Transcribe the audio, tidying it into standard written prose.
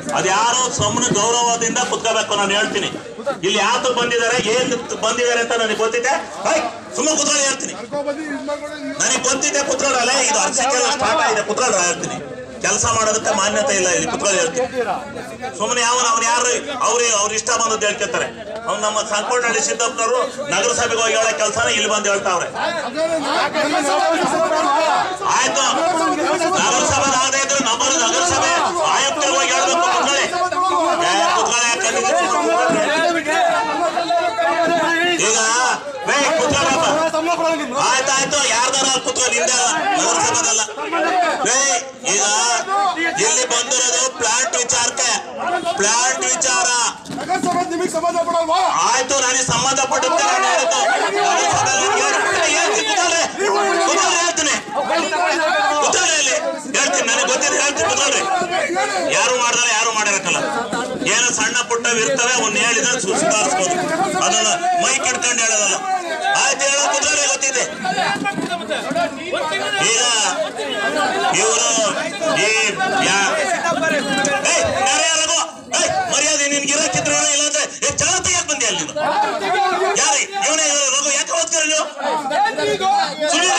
ಅದ್ಯಾರೋ ಸುಮ್ಮನೆ ಗೌರವದಿಂದ ಕುತ್ಕೋಬೇಕು. ನಾನು ಹೇಳ್ತೀನಿ ಇಲ್ಲಿ ಯಾತು ಬಂದಿದ್ದಾರೆ, ಏನ್ ಬಂದಿದ್ದಾರೆ ಅಂತ ನನಗೆ ಗೊತ್ತಿದೆ. ಸುಮ್ಮನೆ ಕುತ್ಕೊಳ್ಳಿ ಹೇಳ್ತೀನಿ, ನನಗೆ ಗೊತ್ತಿದೆ. ಕುತ್ಕೊಳ್ಳಲ್ಲ, ಇದು ಅರ್ಸಕ್ಕೆಲ್ಲ ಸ್ಟಾರ್ಟ್ ಆಗಿದೆ. ಕುತ್ಕೊಳ್ಳ ಹೇಳ್ತೀನಿ, ಕೆಲಸ ಮಾಡೋದಕ್ಕೆ ಮಾನ್ಯತೆ ಇಲ್ಲ ಇಲ್ಲಿ. ಕುತ್ಕೊಳ್ಳಿ ಹೇಳ್ತೀನಿ. ಸುಮ್ಮನೆ ಅವ್ನು ಯಾರು ಅವ್ರ ಇಷ್ಟ ಬಂದದ್ದು ಹೇಳ್ಕೊತಾರೆ. ಅವ್ನು ನಮ್ಮ ಸಂಕೋಟಹಳ್ಳಿ ಸಿದ್ದಪ್ಪನವರು ನಗರಸಭೆಗೆ ಹೋಗಿ ಹೇಳೋ ಕೆಲಸನ ಇಲ್ಲಿ ಬಂದು ಹೇಳ್ತಾವ್ರೆ. ಆಯ್ತು, ನಗರಸಭೆ ಆಗದೆ ಇದ್ರು ನಮ್ಮ ನಗರಸಭೆ ಆಯುಕ್ತರಿಗೆ ಹೋಗಿ ಹೇಳ್ಬೇಕು. ಕುತ್ಕೊಳ್ಳಿ ಈಗ ಕುತ್ಕೊಳ್ಳಪ್ಪ. ಆಯ್ತಾಯ್ತು, ಯಾರ್ದಾರ ಕುತ್ಕೊಳ್ಳಿ, ನಿಂದ ನಗರಸಭೆದಲ್ಲ. ಈಗ ಇಲ್ಲಿ ಬಂದಿರೋದು ಪ್ಲಾಂಟ್ ವಿಚಾರಕ್ಕೆ, ಪ್ಲಾಂಟ್ ವಿಚಾರ ಆಯ್ತು. ನನಗೆ ಸಂಬಂಧಪಟ್ಟಂತೆ ನಾನು ಹೇಳಿದ್ದು ಹೇಳ್ತೀನಿ, ಹೇಳ್ತೀನಿ, ನನಗೆ ಗೊತ್ತಿದೆ ಹೇಳ್ತೀನಿ. ಕುತ್ಕೊಳ್ರಿ, ಯಾರು ಮಾಡ್ದಾರೆ ಯಾರು ಮಾಡಿರಕ್ಕಲ್ಲ. ಏನೋ ಸಣ್ಣ ಪುಟ್ಟವು ಇರ್ತವೆ, ಅವ್ನು ಹೇಳಿದ್ರೆ ಸುಧಾರಿಸ್ಬೋದು. ಅದನ್ನ ಮೈಕ್ ಇಟ್ಕೊಂಡು ಹೇಳೋದಲ್ಲ. ಆಯ್ತು, ಹೇಳೋ ಕುತ್ಕೊಳ್ರಿ, ಗೊತ್ತಿದೆ. ಈಗ ಇವರು ಮರ್ಯಾದೆ ನಿನ್ಗೆ ಇರಕ್ಕಿದ್ರೆ ಇಲ್ಲಾಂದ್ರೆ ಜನ ತೆಗಿಯಕ್ ಬಂದಿ ಅಲ್ಲಿ. ಯಾರಿ ಇವನೇ ರಘು, ಯಾಕೆ ಹೋಗ್ತೀರ ನೀವು?